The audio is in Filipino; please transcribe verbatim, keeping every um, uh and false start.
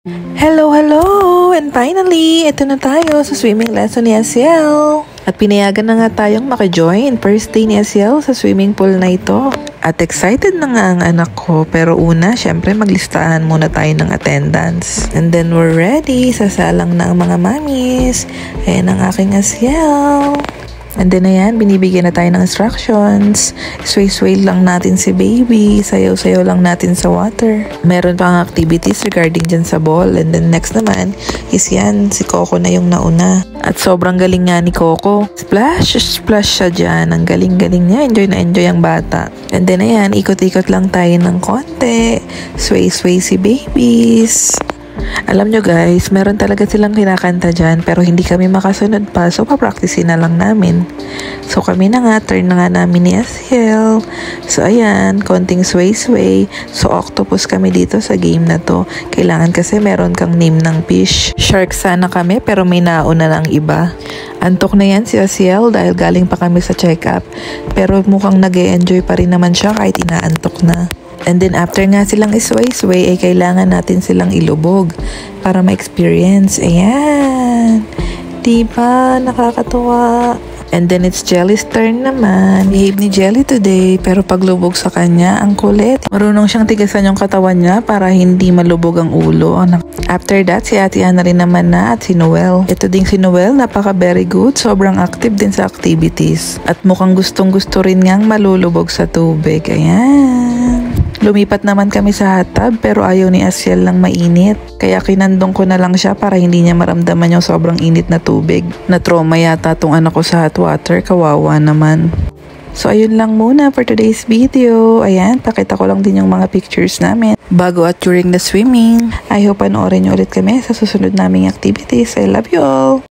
Hello, hello! And finally, ito na tayo sa swimming lesson ni Asiel. At pinayagan na nga tayong maka-join first day ni Asiel sa swimming pool na ito. At excited na nga ang anak ko, pero una, syempre maglistahan muna tayo ng attendance. And then we're ready, sasalang na ang mga mamis. Ayan ang aking Asiel. And then ayan, binibigyan na tayo ng instructions. Sway-sway lang natin si baby. Sayaw-sayaw lang natin sa water. Meron pang activities regarding dyan sa ball. And then next naman is yan, si Coco na yung nauna. At sobrang galing nga ni Coco. Splash, splash siya dyan. Ang galing-galing niya. Enjoy na enjoy ang bata. And then ayan, ikot-ikot lang tayo ng konti. Sway-sway si babies. Alam nyo guys, meron talaga silang kinakanta dyan pero hindi kami makasunod pa, so papracticein na lang namin. So kami na nga, turn na nga namin ni Asiel. So ayan, konting sway-sway. So octopus kami dito sa game na to. Kailangan kasi meron kang name ng fish. Shark sana kami pero may nauna ng iba. Antok na yan si Asiel dahil galing pa kami sa check-up. Pero mukhang nag-e-enjoy pa rin naman siya kahit inaantok na. And then after nga silang isway-sway, ay kailangan natin silang ilubog para ma-experience. Ayan. Diba? Nakakatuwa. And then it's Jelly's turn naman. Behave ni Jelly today, pero paglubog sa kanya, ang kulit. Marunong siyang tigasan yung katawan niya para hindi malubog ang ulo. After that, si Ate Ana rin naman na at si Noel. Ito ding si Noel, napaka very good. Sobrang active din sa activities. At mukhang gustong gusto rin niyang malulubog sa tubig. Ayan. Lumipat naman kami sa hot tub pero ayaw ni Asiel lang mainit. Kaya kinandong ko na lang siya para hindi niya maramdaman yung sobrang init na tubig. Na-trauma yata tong anak ko sa hot water. Kawawa naman. So ayun lang muna for today's video. Ayan, pakita ko lang din yung mga pictures namin bago at during the swimming. I hope panoorin nyo ulit kami sa susunod naming activities. I love you all!